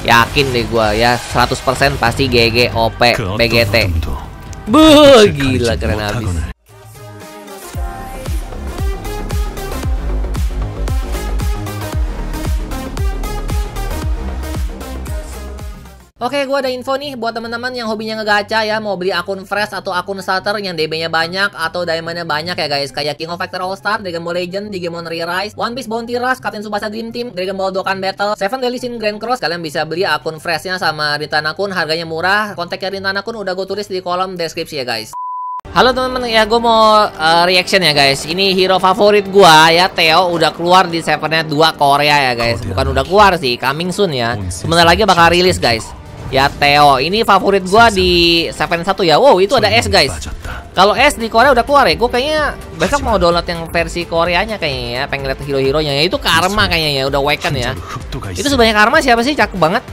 Yakin deh gua ya 100% pasti GG OP BGT. Buh, gila keren abis. Oke, gue ada info nih buat teman-teman yang hobinya ngegacha ya, mau beli akun fresh atau akun starter yang DB-nya banyak atau diamond-nya banyak ya guys, kayak King of Fighter All Star, Dragon Ball Legend, Digimon Re-Rise, One Piece Bounty Rush, Captain Tsubasa Dream Team, Dragon Ball Dokkan Battle, Seven Deadly Sin Grand Cross. Kalian bisa beli akun freshnya sama Rintana Kun, harganya murah. Kontaknya Rintana Kun udah gue tulis di kolom deskripsi ya guys. Halo teman-teman ya, gue mau reaction ya guys. Ini hero favorit gue ya, Theo, udah keluar di 7net 2 Korea ya guys. Bukan udah keluar sih, coming soon ya. Sebentar lagi bakal rilis guys. Ya Theo, ini favorit gua di 7 1 ya. Wow, itu ada S guys. Kalau S di Korea udah keluar ya. Gue kayaknya besok mau download yang versi Koreanya kayaknya ya. Pengen lihat hero-heronya ya. Itu Karma kayaknya ya, udah Awaken ya. Itu sebenarnya Karma siapa sih? Cakep banget.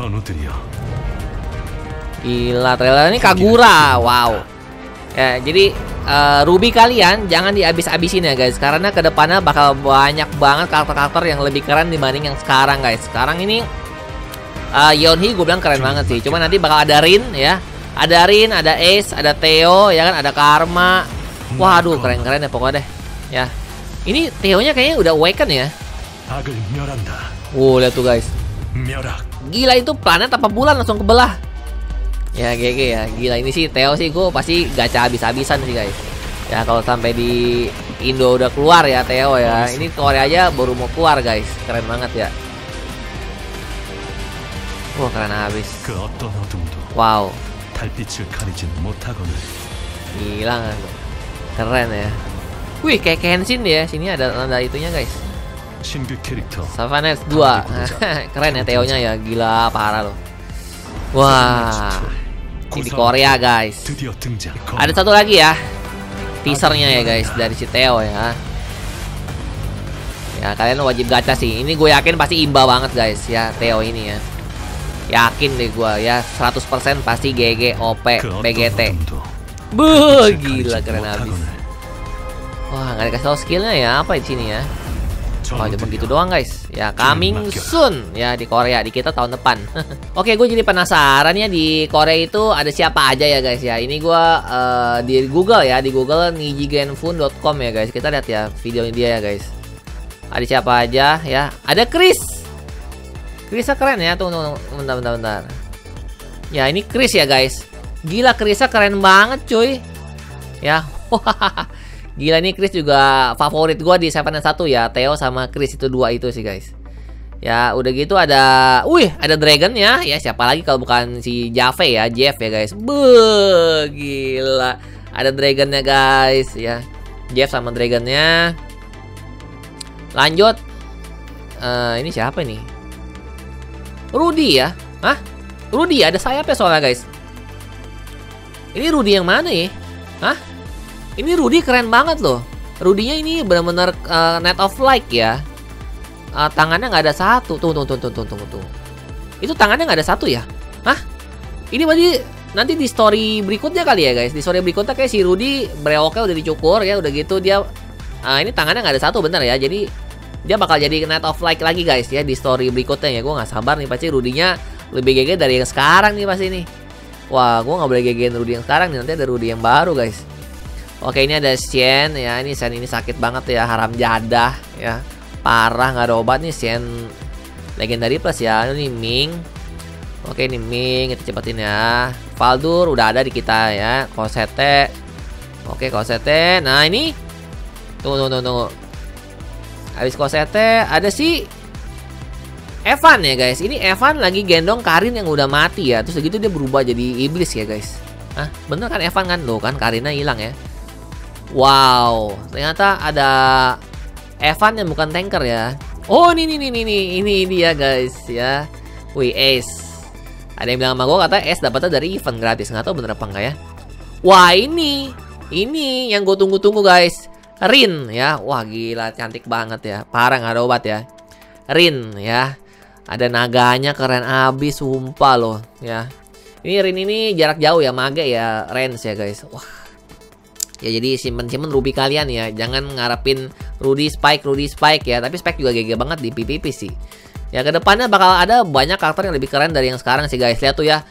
Gila, trailer ini Kagura. Wow. Ya, jadi Ruby kalian jangan dihabis-habisin ya guys. Karena kedepannya bakal banyak banget karakter-karakter yang lebih keren dibanding yang sekarang guys. Sekarang ini Yeonhee gue bilang keren banget sih. Cuma nanti bakal ada Rin ya. Ada Rin, ada Ace, ada Theo ya kan, ada Karma. Waduh, keren-keren ya pokoknya deh. Ya. Ini Theo-nya kayaknya udah Awaken ya. Lihat tuh guys. Gila, itu planet apa bulan langsung kebelah. Ya GG ya. Gila, ini sih Theo sih gue pasti gacha habis-habisan sih guys. Ya kalau sampai di Indo udah keluar ya Theo ya. Ini Korea aja baru mau keluar guys. Keren banget ya. Wah, keren habis. Wow. Gila kan. Keren ya. Wih, kayak Kenshin ya. Sini ada tanda itunya guys. 7net 2. Keren ya Theo-nya ya. Gila, parah loh. Wah. Ini di Korea guys. Ada satu lagi ya. Teasernya ya guys, dari si Theo ya. Ya, kalian wajib gacha sih. Ini gue yakin pasti imba banget guys ya, Theo ini ya. Yakin deh gue ya 100% pasti GG OP BGT. Buh, gila keren abis. Wah, nggak dikasih tau skillnya ya, apa di sini ya. Wah, cuma gitu doang guys. Ya coming soon ya di Korea, di kita tahun depan. Oke, gue jadi penasaran ya, di Korea itu ada siapa aja ya guys ya. Ini gue di Google ya, di Google nijigenfun.com ya guys. Kita lihat ya videonya dia ya guys. Ada siapa aja ya. Ada Chris. Chrisnya keren ya, tunggu, bentar. Ya, ini Chris ya guys. Gila, Chrisnya keren banget cuy. Ya, gila, ini Chris juga favorit gua di 7net 1 ya. Theo sama Chris itu dua itu sih guys. Ya, udah gitu ada, ada Dragon-nya. Ya, siapa lagi kalau bukan si Jave ya, Jeff ya guys. Buh, gila. Ada Dragon-nya guys ya. Jeff sama Dragon-nya. Lanjut. Ini siapa nih? Rudy ya? Hah? Rudy ada sayapnya soalnya guys. Ini Rudy yang mana ya? Hah? Ini Rudy keren banget loh. Rudy-nya ini benar-benar Net of Light ya. Tangannya nggak ada satu. Tunggu. Itu tangannya nggak ada satu ya? Hah? Ini berarti nanti di story berikutnya kali ya guys. Di story berikutnya kayak si Rudy brewoknya udah dicukur ya. Udah gitu dia ini tangannya nggak ada satu, bener ya. Jadi dia bakal jadi Net of Light lagi guys ya di story berikutnya ya. Gue nggak sabar nih, pasti Rudy-nya lebih GG dari yang sekarang nih pasti nih. Wah, gue nggak boleh GG-in Rudy yang sekarang nih, nanti ada Rudy yang baru guys. Oke, ini ada Shen ya. Ini Shen ini sakit banget ya, haram jadah ya, parah, nggak ada obat nih. Shen Legendary Plus ya. Ini Ming. Oke, ini Ming, kita cepetin ya. Faldur udah ada di kita ya. Cosette. Oke, Cosette. Nah ini tunggu. Habis Cosette ada si Evan ya guys. Ini Evan lagi gendong Karin yang udah mati ya. Terus begitu dia berubah jadi iblis ya guys. Hah? Bener kan Evan kan? Loh kan Karinnya hilang ya. Wow, ternyata ada Evan yang bukan tanker ya. Oh ini dia guys ya. Wih, Ace. Ada yang bilang sama gue kata Ace dapatnya dari event gratis. Nggak tahu bener apa enggak ya. Wah, ini yang gue tunggu-tunggu guys. Rin ya. Wah, gila, cantik banget ya. Parah, nggak ada obat ya. Rin ya. Ada naganya keren abis, sumpah loh ya. Ini Rin ini jarak jauh ya, mage ya, range ya guys. Wah. Ya jadi simpen-simpen Ruby kalian ya. Jangan ngarepin Rudy Spike ya. Tapi Spike juga GG banget di PvP sih. Ya kedepannya bakal ada banyak karakter yang lebih keren dari yang sekarang sih guys. Lihat tuh ya.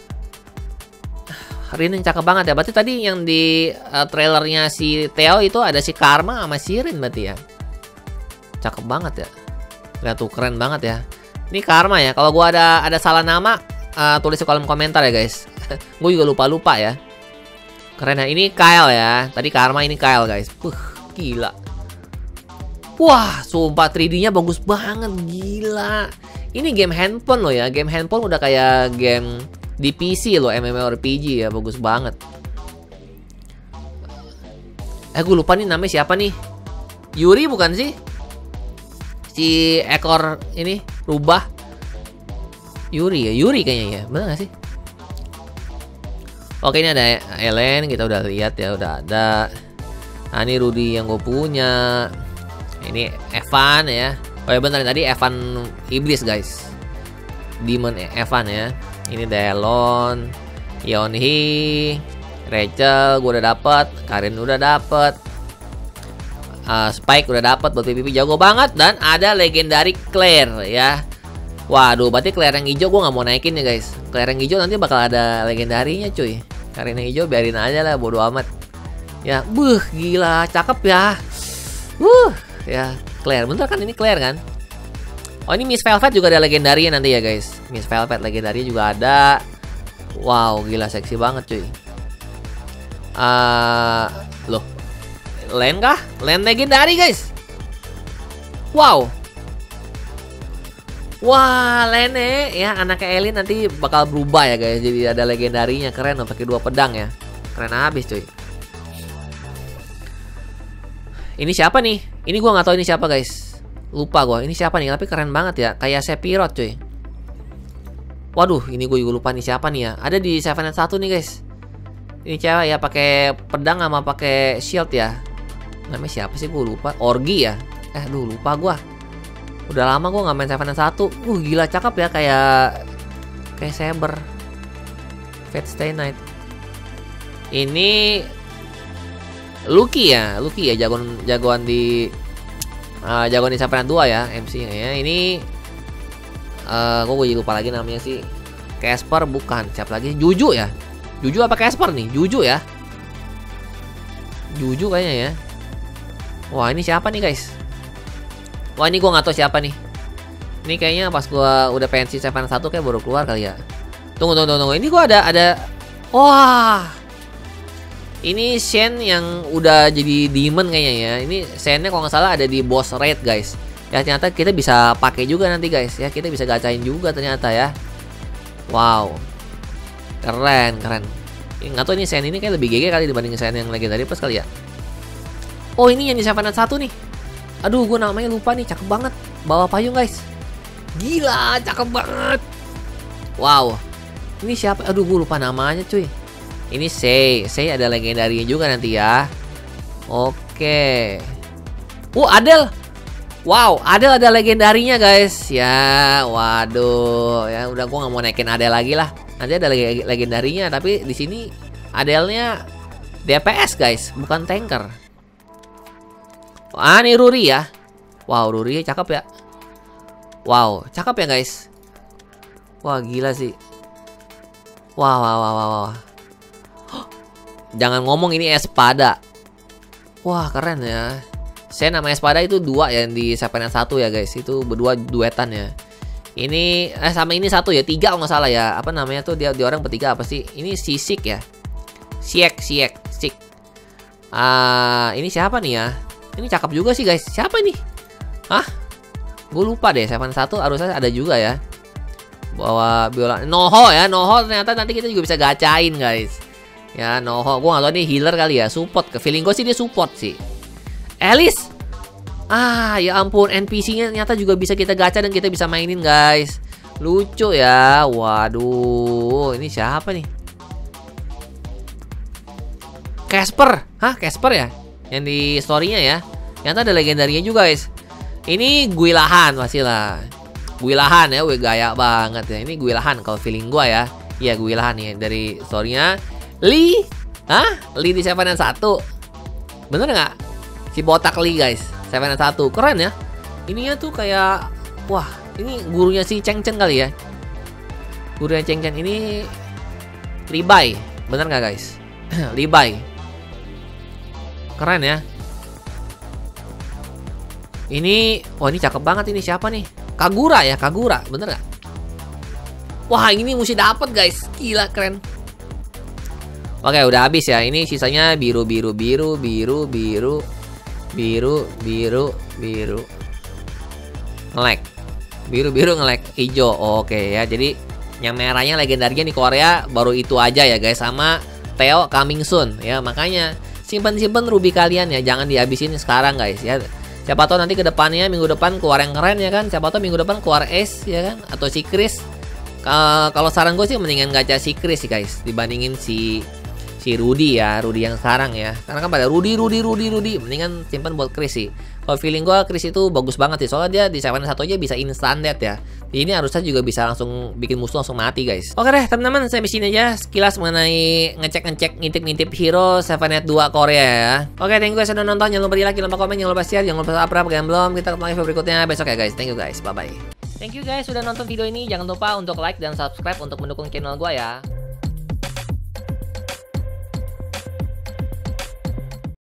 Rin yang cakep banget ya. Berarti tadi yang di trailernya si Theo itu ada si Karma sama si Rin berarti ya. Cakep banget ya. Lihat tuh keren banget ya. Ini Karma ya. Kalau gua ada salah nama, tulis di kolom komentar ya guys. Gue juga lupa ya. Keren ya. Ini Kyle ya. Tadi Karma, ini Kyle guys. Gila. Wah, sumpah 3D-nya bagus banget, gila. Ini game handphone loh ya. Game handphone udah kayak game di PC loh, MMORPG ya, bagus banget. Gue lupa nih namanya siapa nih. Yuri bukan sih? Si ekor ini rubah. Yuri ya, Yuri kayaknya ya. Bener gak sih? Oke, ini ada Ellen, kita udah lihat ya, udah ada. Nah, ini Rudy yang gue punya. Ini Evan ya. Oh ya bentar, tadi Evan iblis guys. Demon Evan ya. Ini Delon, Yeonhee, Rachel gue udah dapet, Karin udah dapet, Spike udah dapet, buat PvP jago banget. Dan ada legendary Claire ya. Waduh, berarti Claire yang hijau gue nggak mau naikin ya guys. Claire yang hijau nanti bakal ada legendarinya cuy. Karin yang hijau biarin aja lah, bodo amat. Ya, gila, cakep ya. Ya, Claire, bentar kan ini Claire kan? Oh, ini Miss Velvet juga ada legendarinya nanti ya guys. Miss Velvet legendarinya juga ada. Wow, gila seksi banget cuy. Loh, Len kah? Len legendari guys. Wow. Wah, Lene ya, anaknya Elin nanti bakal berubah ya guys. Jadi ada legendarinya, keren loh, pakai 2 pedang ya. Keren abis cuy. Ini siapa nih? Ini gua nggak tahu ini siapa guys. Lupa gua. Ini siapa nih? Tapi keren banget ya. Kayak Sephiroth cuy. Waduh, ini gue juga lupa nih siapa nih ya. Ada di 7-1 nih guys. Ini cewek ya, pakai pedang sama pakai shield ya. Namanya siapa sih? Gue lupa. Orgi ya. Lupa gua. Udah lama gua nggak main 7-1. Gila cakep ya, kayak Saber. Fate Stay Night. Ini Lucky ya, jagoan di 7-2 ya, MC ya. Ini gue lupa lagi namanya sih. Casper bukan, siapa lagi? Juju ya. Juju apa Casper nih? Juju ya. Juju kayaknya ya. Wah, ini siapa nih guys? Wah, ini gue nggak tahu siapa nih. Ini kayaknya pas gue udah pensi 7-1 kayak baru keluar kali ya. Tunggu. Ini gue ada. Wah. Ini Shen yang udah jadi demon kayaknya ya. Ini Shen-nya kalau nggak salah ada di boss raid guys. Ya ternyata kita bisa pakai juga nanti guys ya. Kita bisa gacain juga ternyata ya. Wow. Keren. Nggak tahu ini Shen ini kayak lebih GG kali dibanding Shen yang legendary plus kali ya. Oh, ini yang di 7-1 nih. Aduh, gue namanya lupa nih. Cakep banget. Bawa payung guys. Gila, cakep banget. Wow. Ini siapa? Aduh, gue lupa namanya cuy. Ini Sei ada legendarinya juga nanti ya. Oke. Adele. Wow, Adele ada legendarinya guys. Ya, waduh. Ya udah, gua nggak mau naikin Adele lagi lah. Nanti ada legendarinya, tapi di sini Adele-nya DPS guys, bukan tanker. Ini Ruri ya. Wow, Ruri cakep ya. Wow, cakep ya guys. Wah, gila sih. Wow. Jangan ngomong ini Espada. Wah, keren ya. Saya nama Espada itu 2 ya di 7-1 ya guys. Itu berdua duetan ya. Ini sama ini 1 ya, 3 kalau nggak salah ya. Apa namanya tuh dia orang bertiga apa sih? Ini Sisik ya. Sik. Ini siapa nih ya? Ini cakep juga sih guys. Siapa nih? Gue lupa deh. 7-1 harusnya ada juga ya. Bawa biola. Noho ya. Noho ternyata nanti kita juga bisa gacain guys. Ya, Noho, gue gak tau nih healer kali ya, support. Ke feeling gue sih dia support sih. Alice. Ya ampun, NPC-nya ternyata juga bisa kita gacha dan kita bisa mainin guys. Lucu ya. Waduh, ini siapa nih? Casper. Casper ya? Yang di story-nya ya. Ternyata ada legendarinya juga guys. Ini Guilahan pastilah. Guilahan ya, gaya banget ya. Ini Guilahan kalau feeling gue ya. Iya, Guilahan nih dari story-nya. Lee di 7-1. Bener nggak? Si botak Lee guys, 7-1. Keren ya. Ininya tuh kayak, wah, Ini gurunya si Cheng Chen kali ya. Gurunya Cheng Chen ini Li Bai. Bener nggak guys? Li Bai. Keren ya. Ini, ini cakep banget ini, siapa nih? Kagura ya, Kagura, bener gak? Wah, ini mesti dapet guys, gila keren. Oke, udah habis ya. Ini sisanya biru. Nge-lag. Biru nge-lag, hijau. Oke ya, jadi yang merahnya legendarnya di Korea baru itu aja ya guys, sama Theo coming soon ya. Makanya simpen ruby kalian ya, jangan dihabisin sekarang guys ya. Siapa tahu nanti ke depannya, minggu depan keluar yang keren ya kan. Siapa tahu minggu depan keluar Ace ya kan, atau si Chris. Kalau saran gue sih mendingan gacha si Chris sih guys, dibandingin si Rudy ya, Rudy yang sekarang ya. Karena kan pada Rudy, mendingan simpan buat Chris sih. Kalau feeling gue Chris itu bagus banget sih, soalnya dia di 7-1 aja bisa instant death ya. Jadi ini harusnya juga bisa langsung bikin musuh langsung mati guys. Oke deh teman-teman, sampai sini aja sekilas mengenai ngintip hero 7-2 Korea ya. Oke, thank you guys sudah nonton. Jangan lupa di like, jangan lupa komen, jangan lupa share, jangan lupa subscribe bagi yang belum. Kita ketemu lagi video berikutnya besok ya guys. Thank you guys, bye bye. Thank you guys sudah nonton video ini. Jangan lupa untuk like dan subscribe untuk mendukung channel gue ya.